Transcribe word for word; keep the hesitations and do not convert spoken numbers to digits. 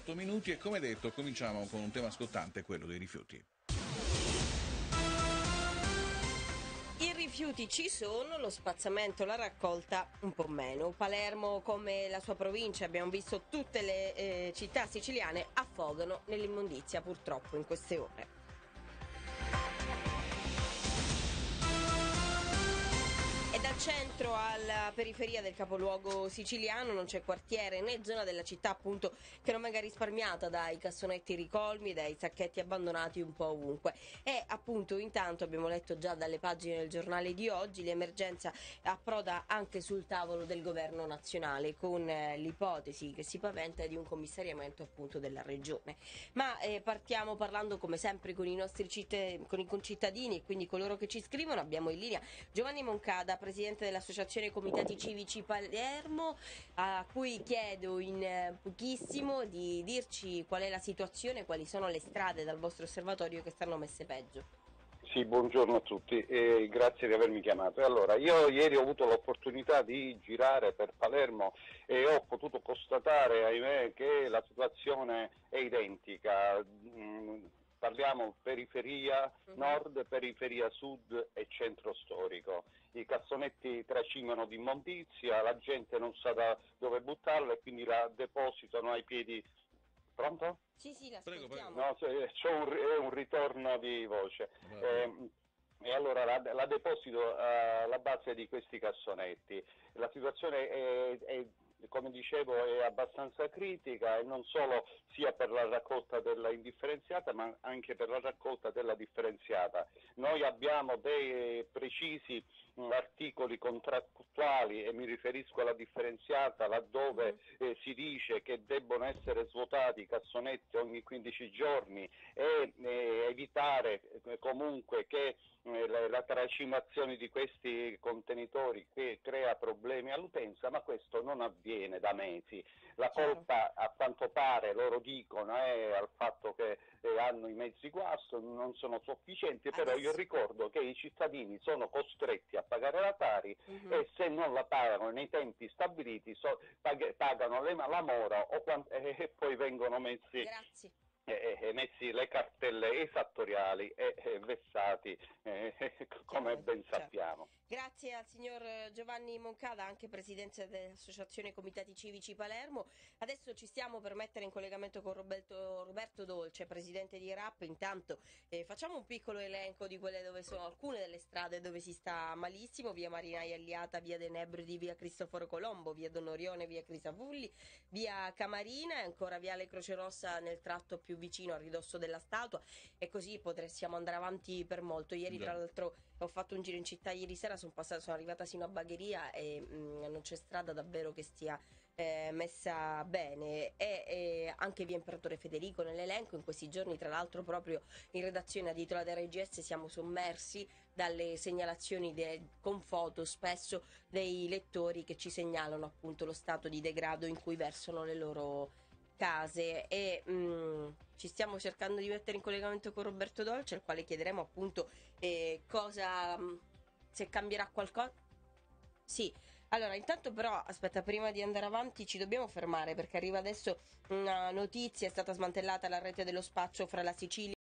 otto minuti e come detto cominciamo con un tema scottante, quello dei rifiuti. I rifiuti ci sono, lo spazzamento, la raccolta un po' meno. Palermo, come la sua provincia, abbiamo visto tutte le eh, città siciliane affogano nell'immondizia purtroppo in queste ore. E dal centro alla periferia del capoluogo siciliano non c'è quartiere né zona della città appunto che non venga risparmiata dai cassonetti ricolmi, dai sacchetti abbandonati un po' ovunque. E appunto intanto abbiamo letto già dalle pagine del giornale di oggi l'emergenza approda anche sul tavolo del governo nazionale con eh, l'ipotesi che si paventa di un commissariamento appunto della regione. Ma eh, partiamo parlando come sempre con i nostri citt- con i concittadini e quindi coloro che ci scrivono. Abbiamo in linea Giovanni Moncada, presidente dell'Associazione Comitati Civici Palermo, a cui chiedo in pochissimo di dirci qual è la situazione, quali sono le strade dal vostro osservatorio che stanno messe peggio. Sì, buongiorno a tutti e grazie di avermi chiamato. Allora, io ieri ho avuto l'opportunità di girare per Palermo e ho potuto constatare, ahimè, che la situazione è identica. Mm, Parliamo periferia nord, periferia sud e centro storico. I cassonetti tracimano di immondizia, la gente non sa da dove buttarla e quindi la depositano ai piedi. Pronto? Sì, sì, Prego, prego. l'ascoltiamo. No, c'è c'è un, è un ritorno di voce. Eh, e allora la, la deposito alla base di questi cassonetti. La situazione è, è come dicevo, è abbastanza critica e non solo sia per la raccolta della indifferenziata ma anche per la raccolta della differenziata. Noi abbiamo dei precisi mh, articoli contrattuali e mi riferisco alla differenziata laddove eh, si dice che debbono essere svuotati i cassonetti ogni quindici giorni e eh, evitare eh, comunque che La, la tracimazione di questi contenitori che crea problemi all'utenza, ma questo non avviene da mesi. La colpa, a quanto pare, loro dicono, è al fatto che eh, hanno i mezzi guasto, non sono sufficienti, però io Adesso. ricordo che i cittadini sono costretti a pagare la Tari Mhm. e se non la pagano nei tempi stabiliti so, pag- pagano le, la mora o, eh, e poi vengono messi Grazie. Eh, eh, messi le cartelle esattoriali e eh, vessati eh, come Chiaro, ben certo. sappiamo. Grazie al signor Giovanni Moncada, anche presidente dell'Associazione Comitati Civici Palermo. Adesso ci stiamo per mettere in collegamento con Roberto, Roberto Dolce, presidente di RAP. Intanto eh, facciamo un piccolo elenco di quelle dove sono alcune delle strade dove si sta malissimo: via Marinai Alliata, via De Nebridi, via Cristoforo Colombo, via Don Orione, via Crisavulli, via Camarina e ancora viale Croce Rossa nel tratto più vicino a ridosso della statua, e così potremmo andare avanti per molto. Ieri tra l'altro ho fatto un giro in città, ieri sera sono, passata, sono arrivata sino a Bagheria e mh, non c'è strada davvero che stia eh, messa bene. E, e anche via Imperatore Federico nell'elenco. In questi giorni tra l'altro proprio in redazione a Ditola della R G S siamo sommersi dalle segnalazioni de, con foto spesso dei lettori che ci segnalano appunto lo stato di degrado in cui versano le loro case. E mh, ci stiamo cercando di mettere in collegamento con Roberto Dolce, al quale chiederemo appunto eh, cosa mh, se cambierà qualcosa. Sì, allora intanto però aspetta, prima di andare avanti ci dobbiamo fermare perché arriva adesso una notizia: è stata smantellata la rete dello spaccio fra la Sicilia